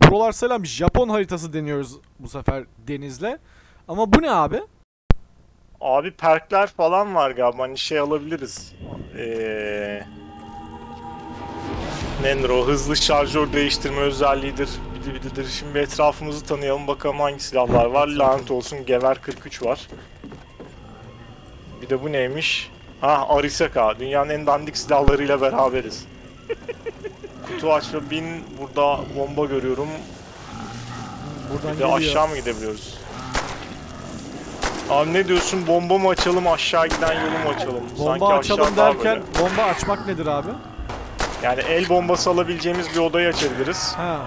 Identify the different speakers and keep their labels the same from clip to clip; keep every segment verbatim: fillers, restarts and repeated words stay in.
Speaker 1: prolar selam, Japon haritası deniyoruz bu sefer Deniz'le. Ama bu ne abi?
Speaker 2: Abi perkler falan var galiba, hani şey alabiliriz. Ee, nedir o, hızlı şarjör değiştirme özelliğidir, bidi bididir. Şimdi etrafımızı tanıyalım, bakalım hangi silahlar var. Lanet olsun, Gever kırk üç var. Bir de bu neymiş? Ha, Arisaka, dünyanın en dandik silahlarıyla beraberiz. Kutu açma bin, burada bomba görüyorum.
Speaker 1: Buradan
Speaker 2: Bir de aşağı mı gidebiliyoruz? Abi ne diyorsun, bomba mı açalım, aşağı giden yolu mu açalım?
Speaker 1: Bomba
Speaker 2: Sanki
Speaker 1: açalım
Speaker 2: daha
Speaker 1: derken
Speaker 2: böyle.
Speaker 1: bomba açmak nedir abi?
Speaker 2: Yani el bombası alabileceğimiz bir odayı açabiliriz.
Speaker 1: Ha.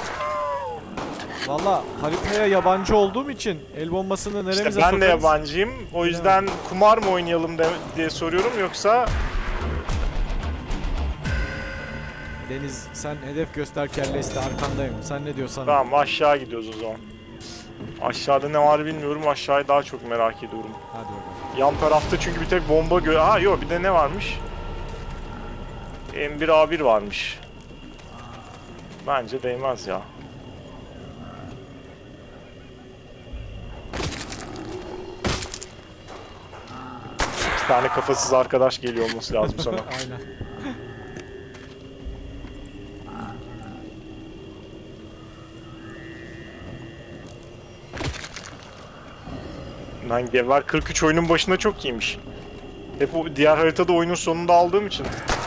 Speaker 1: Valla haritaya yabancı olduğum için el bombasını neremize
Speaker 2: İşte ben
Speaker 1: sokarız?
Speaker 2: de yabancıyım. O yüzden kumar mı oynayalım de, diye soruyorum, yoksa...
Speaker 1: Deniz, sen hedef göster, kelle iste, arkandayım. Sen ne diyorsan.
Speaker 2: Tamam, aşağı gidiyoruz o zaman. Aşağıda ne var bilmiyorum, aşağıyı daha çok merak ediyorum.
Speaker 1: Hadi bakalım.
Speaker 2: Yan tarafta çünkü bir tek bomba gö... Aa yok, bir de ne varmış? M bir A bir varmış. Bence değmez ya. İki tane kafasız arkadaş geliyor olması lazım sana.
Speaker 1: Aynen.
Speaker 2: Lan Gever kırk üç oyunun başında çok iyiymiş. Hep o diğer haritada oyunun sonunda aldığım için.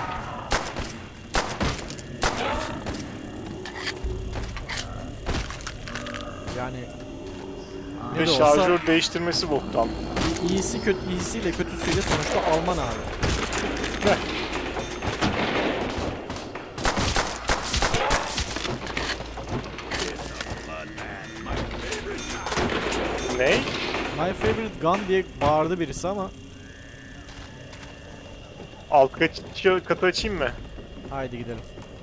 Speaker 1: Yani ne
Speaker 2: Ve
Speaker 1: de olsa
Speaker 2: şarjör değiştirmesi boktan.
Speaker 1: iyisi kötü, iyisiyle kötüsüyle sonuçta Alman abi.
Speaker 2: Heh. Ne?
Speaker 1: My favorite gun diye bağırdı birisi ama
Speaker 2: Alt katı açayım mı?
Speaker 1: haydi gidelim.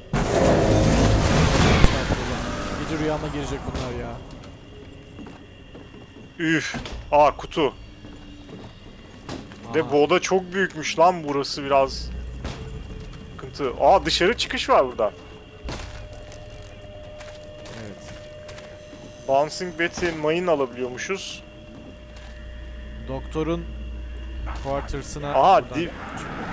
Speaker 1: Gece rüyama girecek bunlar ya.
Speaker 2: Üf. Aa, kutu. De bu oda çok büyükmüş lan, burası biraz sıkıntı. Aa, dışarı çıkış var burada.
Speaker 1: Evet.
Speaker 2: Bouncing Betty mayın alabiliyormuşuz.
Speaker 1: Doktorun quarters'ına
Speaker 2: Aa,
Speaker 1: buradan
Speaker 2: di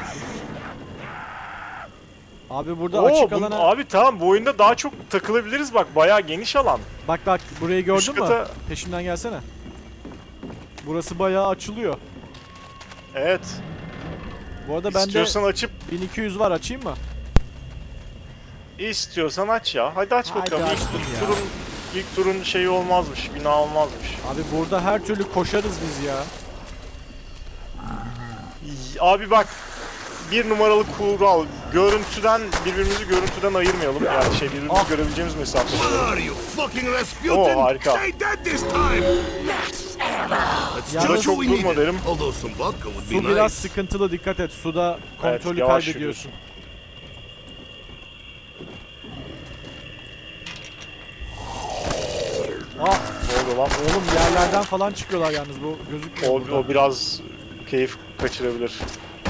Speaker 1: abi burada
Speaker 2: Oo,
Speaker 1: açık
Speaker 2: bu-
Speaker 1: alana
Speaker 2: abi tamam, bu oyunda daha çok takılabiliriz, bak bayağı geniş alan.
Speaker 1: bak bak burayı gördün
Speaker 2: Üst
Speaker 1: mü?
Speaker 2: kata-
Speaker 1: Peşimden gelsene. Burası bayağı açılıyor.
Speaker 2: Evet.
Speaker 1: Bu arada bende
Speaker 2: İstiyorsan açıp
Speaker 1: bin iki yüz var, açayım mı?
Speaker 2: istiyorsan aç ya. Hadi aç
Speaker 1: Haydi
Speaker 2: bakalım. İlk
Speaker 1: açtım ya.
Speaker 2: turun ilk turun şeyi olmazmış, günah olmazmış.
Speaker 1: Abi burada her türlü koşarız biz ya.
Speaker 2: Abi bak, bir numaralı kural, görüntüden, birbirimizi görüntüden ayırmayalım, yani şey, birbirimizi
Speaker 1: Ah.
Speaker 2: görebileceğimiz mesafede.
Speaker 3: What are you, fucking
Speaker 2: Oo,
Speaker 3: Rasputin?
Speaker 2: harika.
Speaker 3: Stay dead this time! Let's
Speaker 1: Yalnız-
Speaker 3: do what
Speaker 2: çok
Speaker 3: we
Speaker 2: durma
Speaker 3: needed.
Speaker 2: derim.
Speaker 3: Although some vodka would
Speaker 1: Su
Speaker 3: be
Speaker 1: biraz
Speaker 3: nice.
Speaker 1: sıkıntılı, dikkat et. Suda kontrolü
Speaker 2: yavaş
Speaker 1: kaybediyorsun. Aa,
Speaker 2: Ne oldu lan?
Speaker 1: oğlum yerlerden falan çıkıyorlar yalnız, bu gözükmüyor
Speaker 2: O,
Speaker 1: burada.
Speaker 2: o biraz keyif kaçırabilir.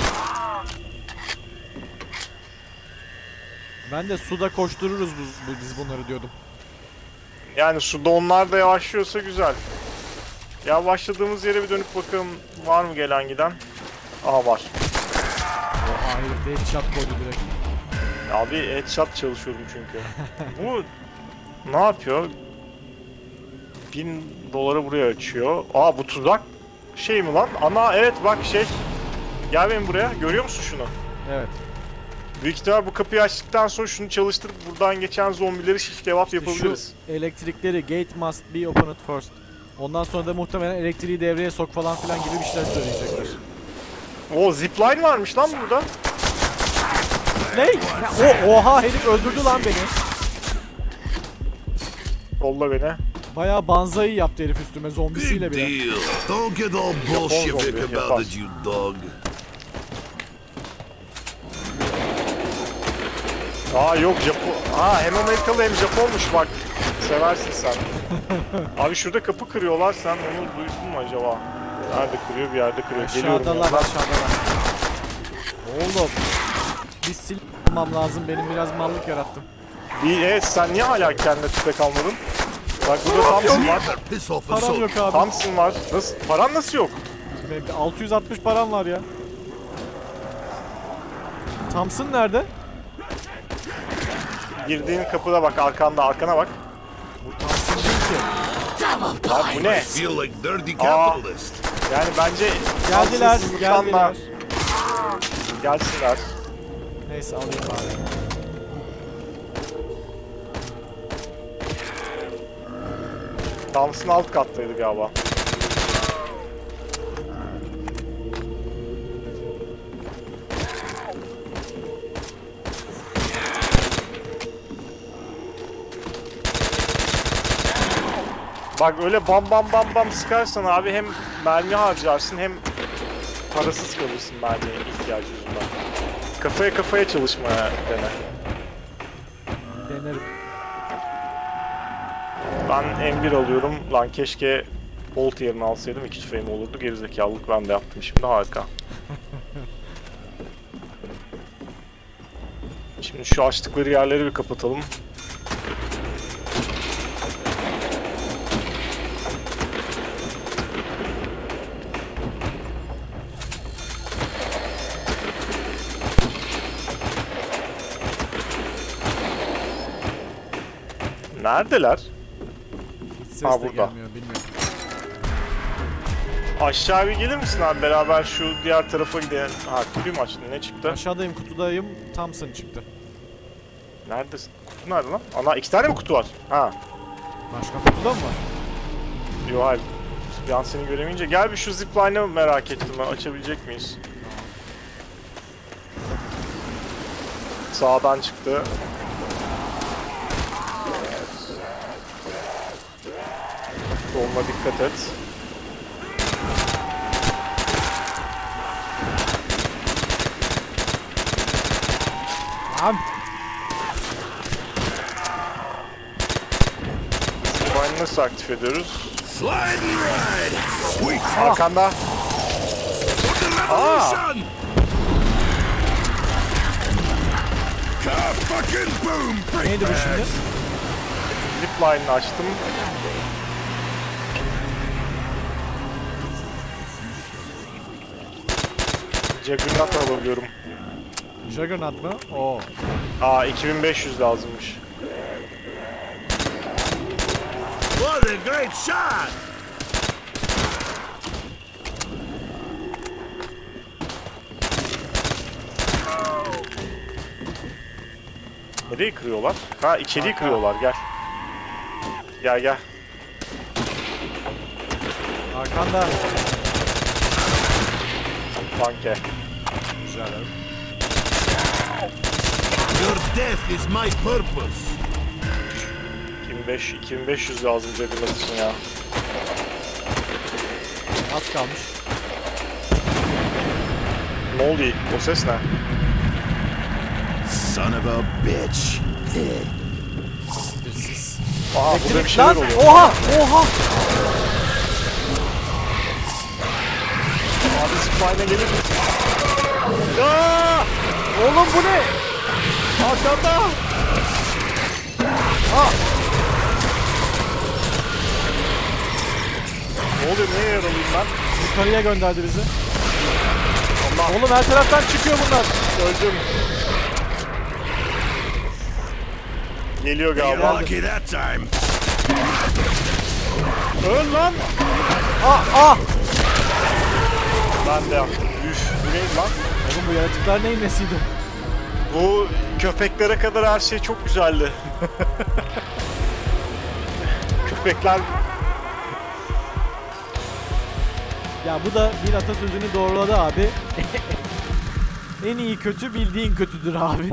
Speaker 1: Ben de suda koştururuz bu, bu- biz bunları diyordum.
Speaker 2: Yani suda onlar da yavaşlıyorsa güzel. Yavaşladığımız yere bir dönüp bakalım, var mı gelen giden? Aha, var.
Speaker 1: Oha, herif headshot koydu direkt.
Speaker 2: Abi headshot çalışıyorum çünkü. Bu ne yapıyor? Bin dolara buraya açıyor. Aa, bu tuzak şey mi lan? Ana evet, bak şey. Gel benim buraya. Görüyor musun şunu?
Speaker 1: Evet.
Speaker 2: Büyük ihtimal bu kapıyı açtıktan sonra şunu çalıştırıp buradan geçen zombileri şiş kebap yapabiliriz.
Speaker 1: Şu elektrikleri, gate must be opened first. Ondan sonra da muhtemelen elektriği devreye sok falan filan gibi bir şeyler söyleyecekler.
Speaker 2: O zipline varmış lan burada.
Speaker 1: Ne? Ya, o, oha, herif öldürdü lan beni.
Speaker 2: Kolla beni.
Speaker 1: Bayağı banzayı yaptı herif üstüme,
Speaker 3: Big
Speaker 1: zombisiyle bile.
Speaker 3: deal. Don't get all Bolshevik
Speaker 2: zombie,
Speaker 3: about it, you dog.
Speaker 2: Aa yok, Japon. Aa, hem Amerikalı hem Japonmuş bak. Seversin sen. Abi şurada kapı kırıyorlar, sen onu duydun mu acaba? Nerede kırıyor, bir yerde kırıyor. Geliyorum
Speaker 1: Aşağıdalar,
Speaker 2: yandan.
Speaker 1: aşağıdalar. Oğlum. Bir sil almam lazım, benim biraz mallık yarattım.
Speaker 2: Bir, evet sen niye hala kendine tüfek almadın? Bak burada Thompson var.
Speaker 3: Better piss off and
Speaker 1: Param
Speaker 3: so.
Speaker 1: yok abi.
Speaker 2: Thompson var. Nasıl? Paran nasıl yok?
Speaker 1: Benim de altı yüz altmış param var ya. Thompson nerede?
Speaker 2: Girdiğin kapıda bak, arkanda, arkana bak.
Speaker 1: Bu Thompson değil ki.
Speaker 2: Lan bu ne?
Speaker 3: I feel like dirty
Speaker 2: Aa.
Speaker 3: capitalist.
Speaker 2: Yani bence
Speaker 1: Geldiler,
Speaker 2: şanssızlıktan da
Speaker 1: geldiler.
Speaker 2: gelsinler.
Speaker 1: Neyse alayım bari.
Speaker 2: Thompson alt kattaydı galiba. Bak öyle bam bam bam bam sıkarsan abi hem mermi harcarsın hem parasız kalırsın mermiye ihtiyacı yüzünden. Kafaya kafaya çalışmaya dene.
Speaker 1: Denerim.
Speaker 2: Ben M bir alıyorum. Lan keşke Bolt yerine alsaydım, iki tüfeğim olurdu. Gerizekalılık ben de yaptım şimdi, harika. Şimdi şu açtıkları yerleri bir kapatalım. Neredeler?
Speaker 1: Ses
Speaker 2: Ha,
Speaker 1: de
Speaker 2: burada.
Speaker 1: gelmiyor bilmiyorum.
Speaker 2: Aşağı bir gelir misin abi, beraber şu diğer tarafa gidelim. Ha, kutuyu mu açtın? Ne çıktı?
Speaker 1: Aşağıdayım, kutudayım. Thompson çıktı.
Speaker 2: Neredesin? Kutu nerede lan? Ana, iki tane mi kutu var? Ha.
Speaker 1: Başka kutuda mı var?
Speaker 2: Yo hayır. Bir an seni göremeyince. Gel bir şu zipline'ı merak ettim ben. Açabilecek miyiz? Sağdan çıktı. Dolma dikkat et.
Speaker 1: Tamam.
Speaker 2: Zipline'ı nasıl aktif ediyoruz?
Speaker 3: Slide and ride. Sweet.
Speaker 2: Arkanda.
Speaker 3: For the revolution. Ka fucking boom.
Speaker 1: Neydi bu şimdi?
Speaker 2: Zipline'ı açtım. Juggernaut alabiliyorum.
Speaker 1: Juggernaut mı? Oo.
Speaker 2: Aa, iki bin beş yüz lazımmış.
Speaker 3: What a great shot.
Speaker 2: Nereyi kırıyorlar? Ha, içeriği kırıyorlar, gel. Gel gel.
Speaker 1: Arkanda.
Speaker 2: Tanke.
Speaker 1: Güzel abi.
Speaker 3: Your death is my purpose.
Speaker 2: iki bin beş, iki bin beş yüz lazım Juggernaut için ya.
Speaker 1: Az kalmış.
Speaker 2: Ne oldu? O ses ne?
Speaker 3: Son of a bitch.
Speaker 1: Birsiz.
Speaker 2: Aa, burada bir şeyler
Speaker 1: Lan!
Speaker 2: oluyor.
Speaker 1: Oha! Oha!
Speaker 2: Abi zipline'a gelir misin? Aa!
Speaker 1: Oğlum bu ne?
Speaker 2: Arkanda!
Speaker 1: Ah!
Speaker 2: Ne oluyor? Neye yaralıyım ben?
Speaker 1: Yukarıya gönderdi bizi.
Speaker 2: Allah!
Speaker 1: Oğlum her taraftan çıkıyor bunlar.
Speaker 2: Öldüm. Geliyor galiba.
Speaker 3: Lucky that time.
Speaker 2: Öl lan!
Speaker 1: Ah ah!
Speaker 2: Ben de yaptım. Üf, bu neydi lan?
Speaker 1: Oğlum bu yaratıklar neyin nesiydi?
Speaker 2: Bu köpeklere kadar her şey çok güzeldi. Köpekler...
Speaker 1: Ya bu da bir atasözünü doğruladı abi. En iyi kötü bildiğin kötüdür abi.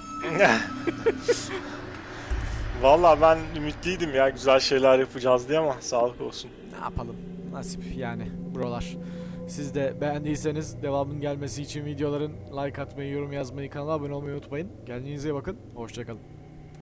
Speaker 2: Vallahi ben ümitliydim ya, güzel şeyler yapacağız diye, ama sağlık olsun.
Speaker 1: Ne yapalım? Nasip yani buralar. Siz de beğendiyseniz devamın gelmesi için videoların like atmayı, yorum yazmayı, kanala abone olmayı unutmayın. Kendinize iyi bakın. Hoşça kalın.